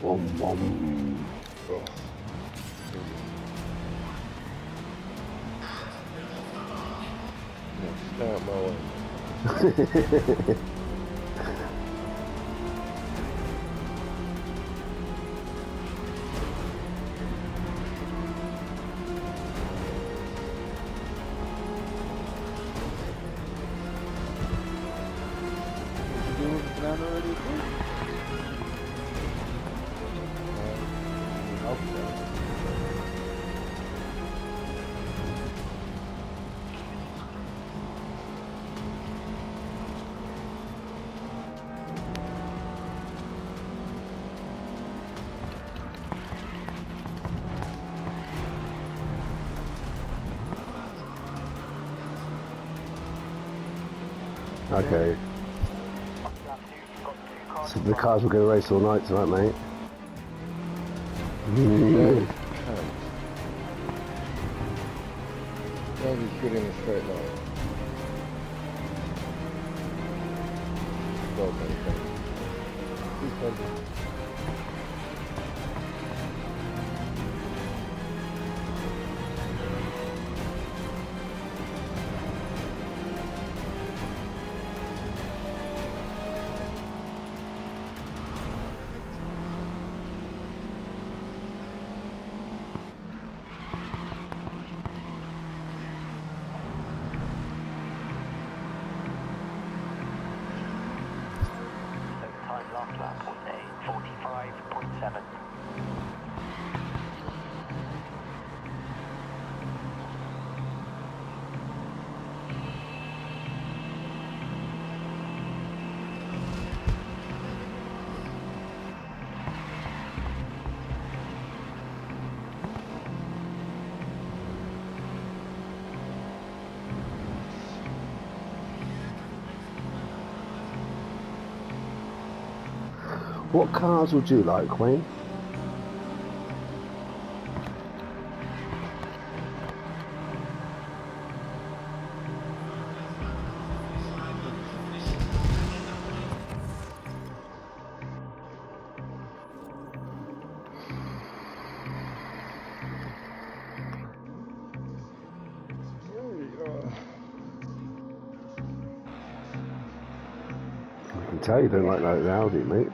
Oh. Stay out my way. Okay. So the cars will go race all night tonight, mate. That was good in a straight line. Well done, thanks. Last lap was a 45.7. What cars would you like, Wayne? I can tell you don't like that Audi, mate.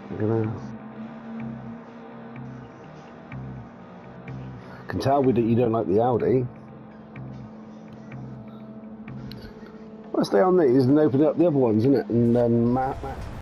I can tell that you don't like the Audi. Let's stay on these and open up the other ones, innit? And then Matt.